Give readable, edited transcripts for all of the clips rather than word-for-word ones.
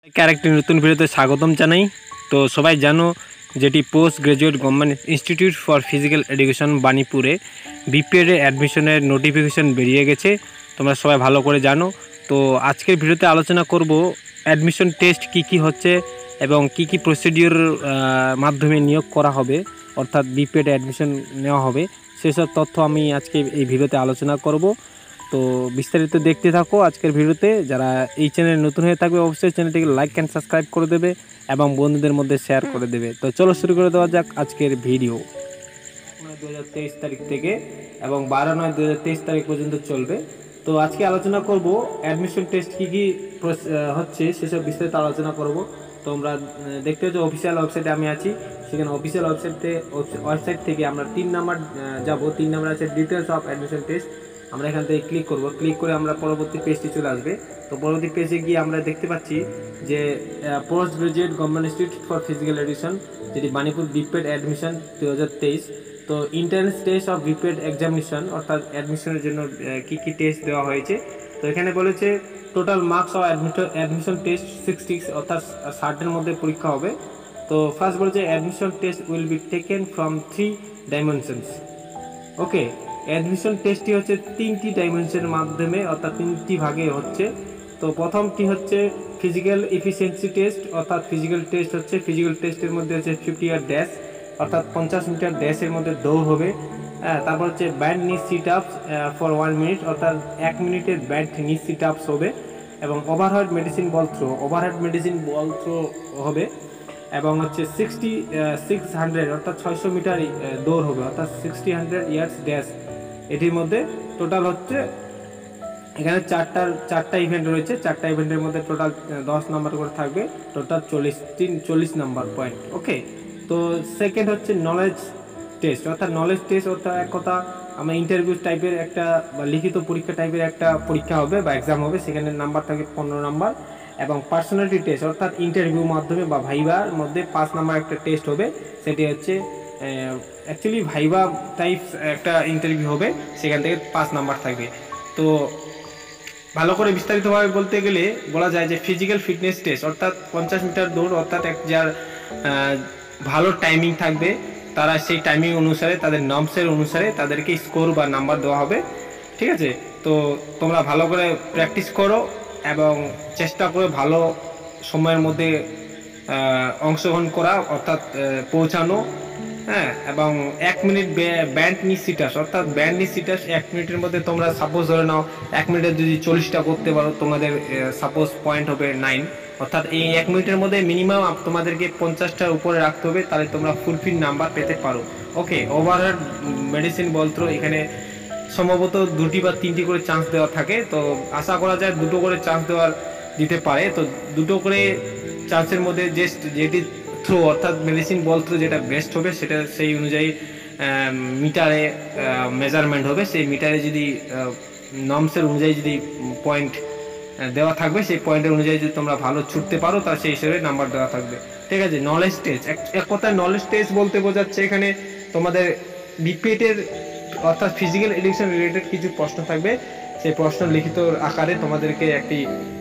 আরেকটি নতুন ভিডিওতে স্বাগতম জানাই। তো সবাই জানো যেটি post graduate government institute for physical education বাণীপুরে বিপিএড এর অ্যাডমিশনের নোটিফিকেশন বেরিয়ে গেছে, তোমরা সবাই ভালো করে জানো। তো আজকের ভিডিওতে আলোচনা করব অ্যাডমিশন টেস্ট কি হচ্ছে এবং কি প্রসিডিওর মাধ্যমে নিয়োগ করা হবে, অর্থাৎ বিপিএড অ্যাডমিশন নেওয়া হবে, সেসব তথ্য আমি আজকে এই ভিডিওতে আলোচনা করব। তো বিস্তারিত দেখতে থাকো আজকের ভিডিওতে। যারা এই চ্যানেলে নতুন হয়ে থাকবে অবশ্যই চ্যানেলটিকে লাইক অ্যান্ড সাবস্ক্রাইব করে দেবে এবং বন্ধুদের মধ্যে শেয়ার করে দেবে। তো চলো শুরু করে দেওয়া যাক আজকের ভিডিও। 2023 তারিখ থেকে এবং 12/9/2023 তারিখ পর্যন্ত চলবে। তো আজকে আলোচনা করব অ্যাডমিশন টেস্ট কি হচ্ছে সেসব বিস্তারিত আলোচনা করব। তোমরা দেখতে পাচ্ছ অফিসিয়াল ওয়েবসাইটে আমি আছি, সেখানে অফিসিয়াল ওয়েবসাইট থেকে আমরা 3 নাম্বার যাব। 3 নাম্বার আছে ডিটেলস অফ অ্যাডমিশন টেস্ট। আমরা এখান থেকে ক্লিক করব, ক্লিক করে আমরা পরবর্তী পেজটি চলে আসবে। তো পরবর্তী পেজে গিয়ে আমরা দেখতে পাচ্ছি যে post graduate government institute for physical education, যেটি বাণীপুর বিপিএড অ্যাডমিশন 2023। তো entrance test of BPEd examination, অর্থাৎ অ্যাডমিশনের জন্য কি টেস্ট দেওয়া হয়েছে। তো এখানে বলেছে total marks of admission test 60, অর্থাৎ 60-এর মধ্যে পরীক্ষা হবে। তো ফার্স্ট বলেছে admission test will be taken from 3 dimensions. Okay, admission টেস্টটি হচ্ছে 3টি ডাইমেনশনের মাধ্যমে, অর্থাৎ 3টি ভাগে হচ্ছে। তো প্রথমটি হচ্ছে ফিজিক্যাল এফিসিয়েন্সি টেস্ট, অর্থাৎ ফিজিক্যাল টেস্ট হচ্ছে, ফিজিক্যাল টেস্টের মধ্যে হচ্ছে 50 ইয়ার ড্যাশ, অর্থাৎ 50 মিটার ড্যাশের মধ্যে দৌড় হবে। তারপর হচ্ছে ব্যান্ড নি সিট আপস ফর 1 মিনিট, অর্থাৎ 1 মিনিটের ব্যান্ড নি সিট আপস হবে। এবং ওভারহেড মেডিসিন বল থ্রো হবে। এবং হচ্ছে 600, অর্থাৎ 600 মিটার দৌড় হবে, অর্থাৎ 600 ইয়ার্স ড্যাশ। এটির মধ্যে টোটাল হচ্ছে এখানে চারটা ইভেন্ট রয়েছে। 4টা ইভেন্টের মধ্যে টোটাল 10 নাম্বার করে থাকবে, টোটাল 40 নাম্বার পয়েন্ট। ওকে, তো সেকেন্ড হচ্ছে নলেজ টেস্ট, অর্থাৎ নলেজ টেস্ট অর্থাৎ এক কথা আমরা ইন্টারভিউ টাইপের একটা বা লিখিত পরীক্ষা টাইপের একটা পরীক্ষা হবে বা এক্সাম হবে, সেখানে নাম্বার থাকে 15 নাম্বার। এবং পার্সোনালিটি টেস্ট, অর্থাৎ ইন্টারভিউর মাধ্যমে বা ভাইবার মধ্যে 5 নাম্বার একটা টেস্ট হবে। সেটি হচ্ছে অ্যাকচুয়ালি ভাইবা টাইপ একটা ইন্টারভিউ হবে, সেখান থেকে 5 নাম্বার থাকবে। তো ভালো করে বিস্তারিতভাবে বলতে গেলে বলা যায় যে ফিজিক্যাল ফিটনেস টেস্ট, অর্থাৎ 50 মিটার দৌড়, অর্থাৎ যার ভালো টাইমিং থাকবে, তারা সেই টাইমিং অনুসারে তাদের নর্মসের অনুসারে তাদেরকে স্কোর বা নাম্বার দেওয়া হবে। ঠিক আছে, তো তোমরা ভালো করে প্র্যাকটিস করো এবং চেষ্টা করে ভালো সময়ের মধ্যে অংশগ্রহণ করা, অর্থাৎ পৌঁছানো। হ্যাঁ, এবং 1 মিনিট ব্যান্ড নি সিটাস, অর্থাৎ ব্যান্ড নি সিটাস 1 মিনিটের মধ্যে তোমরা সাপোজ ধরে নাও 1 মিনিটে যদি 40টা করতে পারো, তোমাদের সাপোজ পয়েন্ট হবে 9। অর্থাৎ এই 1 মিনিটের মধ্যে মিনিমাম তোমাদেরকে 50টার উপরে রাখতে হবে, তাহলে তোমরা ফুলফিল নাম্বার পেতে পারো। Okay, overhead medicine ball throw, এখানে সম্ভবত 2টি বা 3টি করে চান্স দেওয়া থাকে। তো আশা করা যায় 2টো করে চান্স দিতে পারে। তো 2টো করে চান্সের মধ্যে যেটি থ্রো, অর্থাৎ মেডিসিন বল থ্রো যেটা বেস্ট হবে, সেটা সেই অনুযায়ী মিটারে মেজারমেন্ট হবে। সেই মিটারে যদি নর্মসের অনুযায়ী যদি পয়েন্ট দেওয়া থাকবে, সেই পয়েন্টের অনুযায়ী যদি তোমরা ভালো ছুটতে পারো, তার সেই হিসেবে নাম্বার দেওয়া থাকবে। ঠিক আছে, নলেজ টেস্ট, এক কথায় নলেজ টেস্ট বলতে বোঝাচ্ছে এখানে তোমাদের বিপিএড, অর্থাৎ ফিজিক্যাল এডুকেশন রিলেটেড কিছু প্রশ্ন থাকবে। সেই প্রশ্ন লিখিত আকারে তোমাদেরকে একটি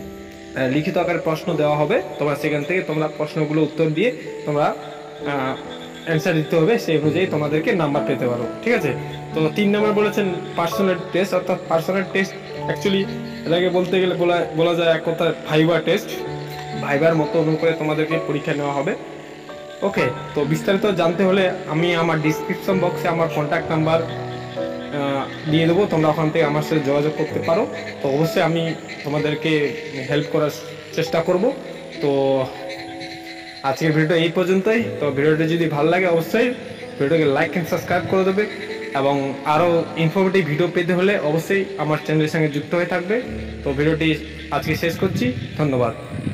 লিখিত আকারে প্রশ্ন দেওয়া হবে, তোমরা সেখান থেকে তোমরা প্রশ্নগুলো উত্তর দিয়ে তোমরা অ্যান্সার দিতে হবে, সেই অনুযায়ী তোমাদেরকে নাম্বার পেতে পারো। ঠিক আছে, তো 3 নম্বর বলেছেন পার্সোনাল টেস্ট, অর্থাৎ পার্সোনাল টেস্ট অ্যাকচুয়ালি এটাকে বলতে গেলে বলা যায় এক কথা ভাইবা টেস্ট, ভাইবার মতো অনুযায়ী তোমাদেরকে পরীক্ষা নেওয়া হবে। ওকে, তো বিস্তারিত জানতে হলে আমি আমার ডিসক্রিপশন বক্সে আমার কন্ট্যাক্ট নাম্বার দিয়ে দেবো, তোমরা ওখান থেকে আমার সাথে যোগাযোগ করতে পারো। তো অবশ্যই আমি তোমাদেরকে হেল্প করার চেষ্টা করব। তো আজকের ভিডিওটা এই পর্যন্তই। তো ভিডিওটা যদি ভালো লাগে অবশ্যই ভিডিওকে লাইক অ্যান্ড সাবস্ক্রাইব করে দেবে, এবং আরও ইনফরমেটিভ ভিডিও পেতে হলে অবশ্যই আমার চ্যানেলের সঙ্গে যুক্ত হয়ে থাকবে। তো ভিডিওটি আজকে শেষ করছি, ধন্যবাদ।